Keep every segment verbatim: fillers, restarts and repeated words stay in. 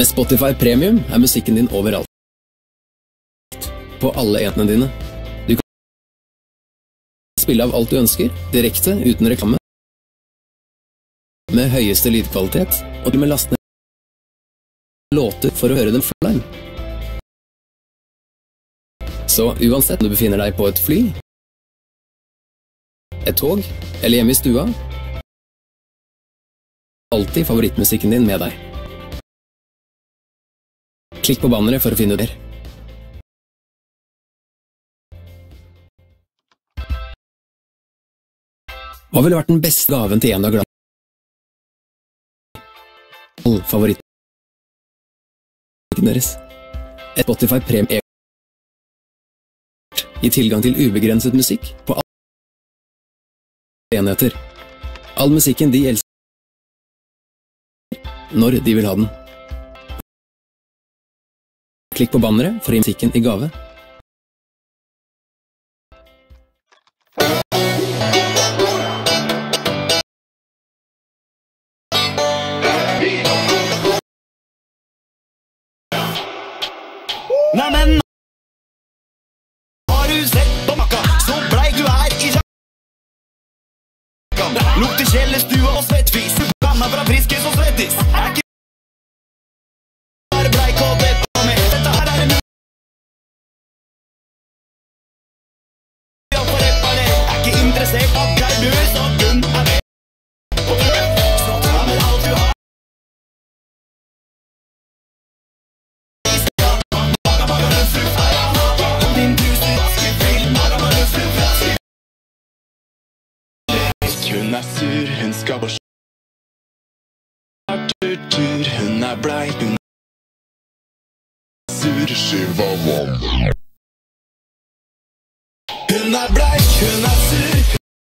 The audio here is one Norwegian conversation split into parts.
Med Spotify Premium er musikken din overalt. På alle enhetene dine. Du kan spille av alt du ønsker, direkte, uten reklame. Med høyeste lydkvalitet, og du må laste ned låter for å høre dem offline. Så uansett om du befinner deg på et fly, et tog, eller hjemme i stua, alltid favorittmusikken din med deg. Klikk på banneret for å finne ut mer. Hva ville vært den beste gaven til en av glad? Favorittmusikken deres. Et Spotify Premium i tilgang til ubegrenset musikk på alle enheter. All musikken de elsker når de vil ha den. Klikk på banneret for å gi musikken i gave. Neimen, har du sett på makka? Så bleik du er i jakka. Lukter kjellerstua og svettfis. Banna fra friske som svettis. Er ikke bare bleik og dette med. Dette her er en ja, for reparert. Er ikke interessert av geibjør, så kun er med. Så ta med alt du har. Hun er sur, hun skal på tur, hun er bleik, hun er sur, skiva vann. Hun er bleik, hun er sur,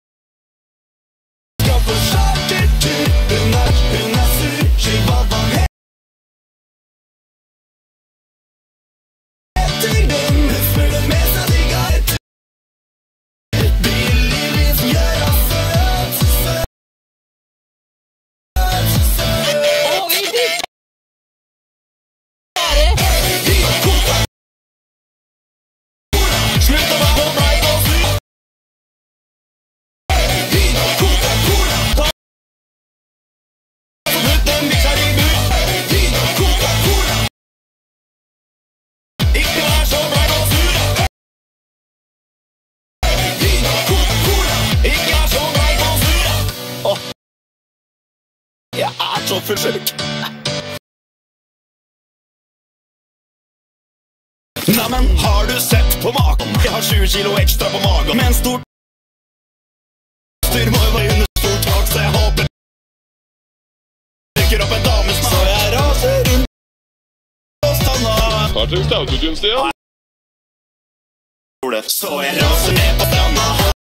hun skal på chartertur, hun er, hun er sur, skiva vann. Etter den, hun følger med seg sigaretter. Jeg er så fullsjuk. Neimen, har du sett på maken? Jeg har sju kilo ekstra på magen. Med en stor styr må jo være under stort tak, så jeg håper dykker opp en dame snart. Så jeg raser rundt og stanna. Har du autotune, Stian? Så jeg raser ned på stranda.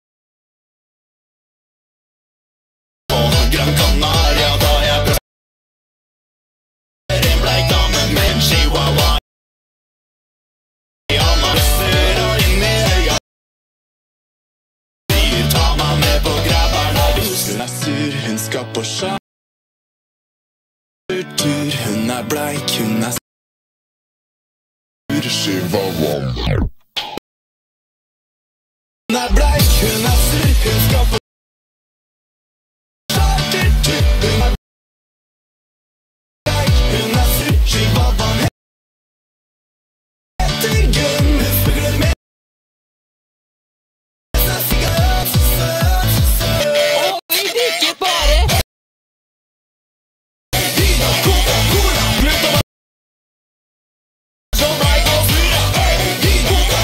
Og Gran Canaria, da jeg prøver en bleik dame med en chihuahua. Ja, man ser og inn i øya. Dyr, ta meg med på grabberne. Hun er sur, hun skal på chartertur. Hun er bleik, hun er sur, chihuahua. Hun er bleik, hun er sur, hun skal på chartertur. Hun er bleik, hun er sur, chihuahua. Etter gunn, hun fugler med seg sigaret. Og vi drikker bare Coca-Cola. Glutt og så bleik og sur. Coca-Cola.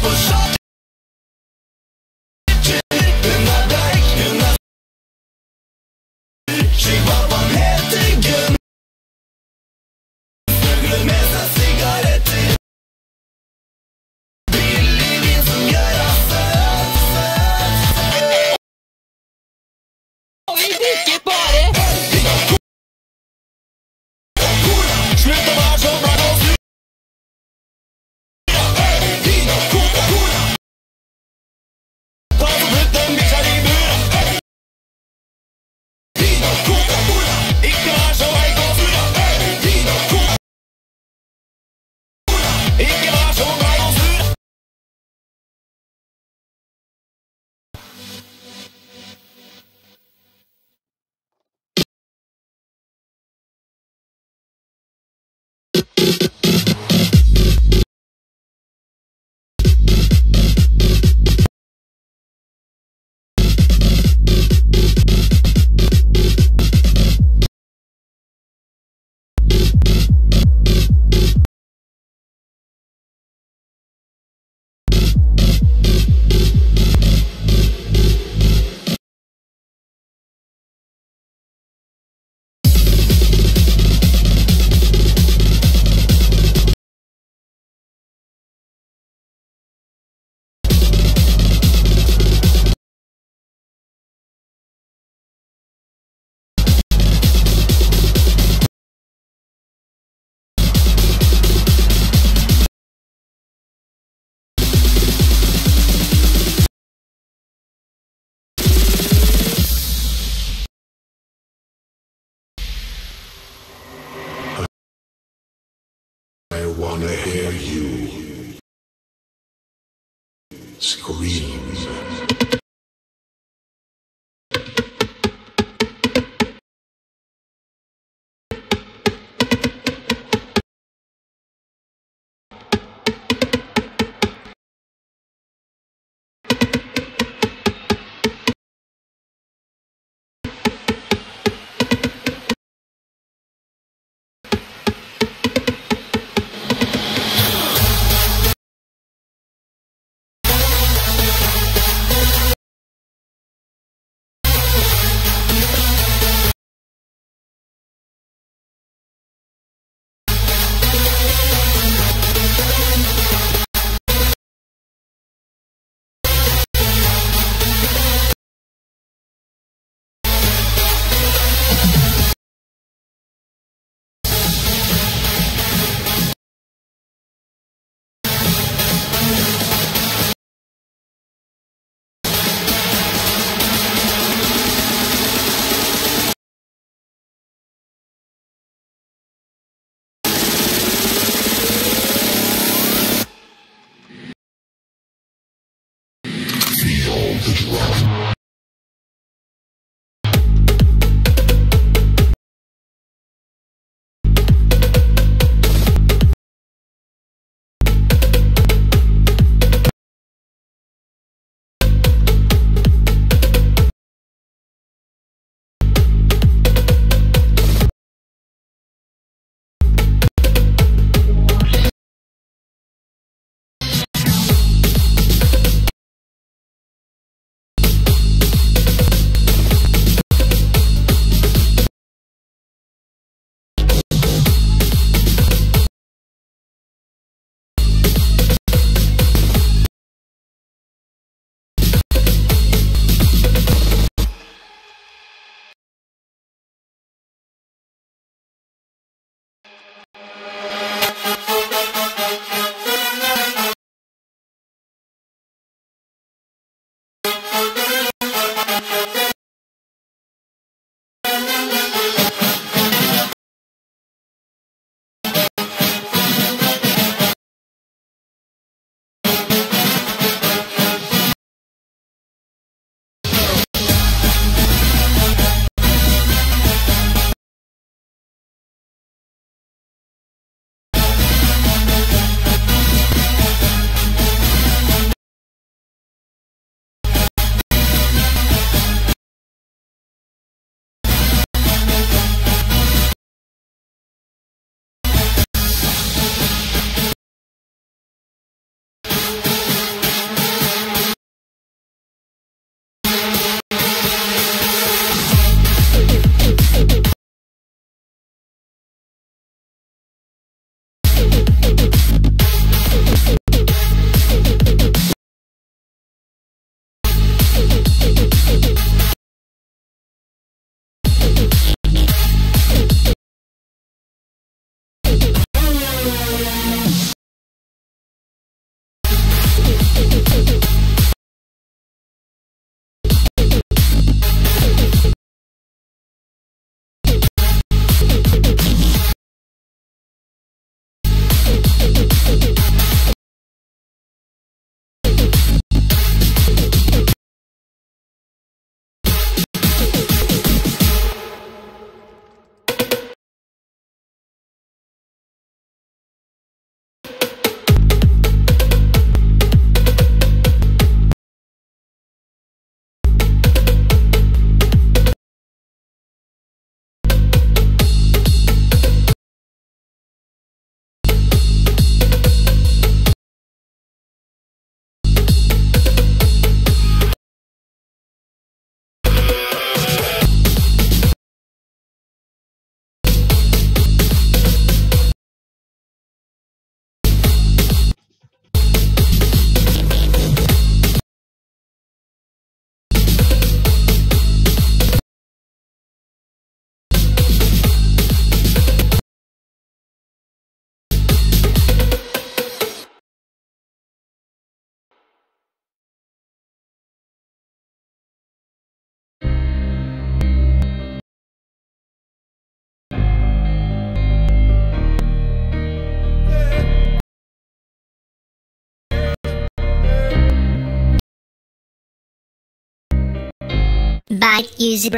på shot. Hun er bleik, hun er skipappaen heter Gunn. Smugler med seg sigaretter. Billig vin som gjør oss søt, søt. Og vi drikker bare slutt å være så blank og sur. Vin, cola, cola. Ta så putt den bikkja i bur. Vin, cola, cola. Ikke vær så veik og sur. Vin, cola, cola. Ikke vær så veik og sur. I wanna hear you scream. Bite user.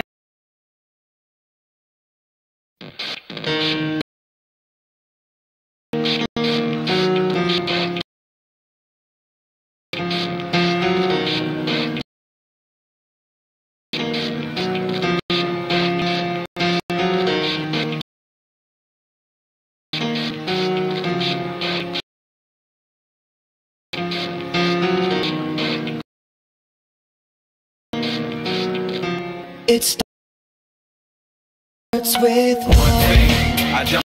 It starts with one thing. I jump